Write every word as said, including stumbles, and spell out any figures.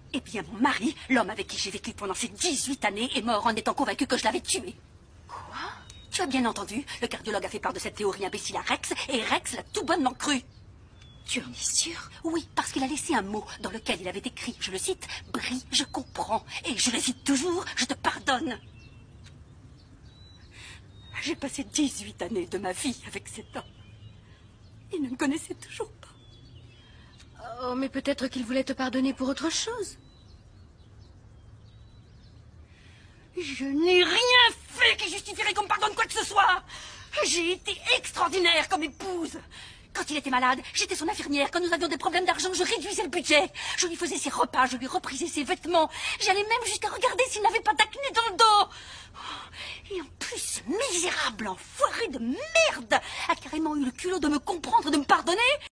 Eh bien, mon mari, l'homme avec qui j'ai vécu pendant ces dix-huit années, est mort en étant convaincu que je l'avais tué. Quoi? Tu as bien entendu, le cardiologue a fait part de cette théorie imbécile à Rex, et Rex l'a tout bonnement cru. Tu en es sûre? Oui, parce qu'il a laissé un mot dans lequel il avait écrit, je le cite, « Brie, je comprends, et je le cite toujours, je te pardonne ». J'ai passé dix-huit années de ma vie avec cet homme. Il ne me connaissait toujours pas. Oh, mais peut-être qu'il voulait te pardonner pour autre chose. Je n'ai rien fait qui justifierait qu'on me pardonne quoi que ce soit. J'ai été extraordinaire comme épouse. Quand il était malade, j'étais son infirmière. Quand nous avions des problèmes d'argent, je réduisais le budget. Je lui faisais ses repas, je lui reprisais ses vêtements. J'allais même jusqu'à regarder s'il n'avait pas d'acné dans le dos. Et en plus, ce misérable enfoiré de merde a carrément eu le culot de me comprendre, de me pardonner.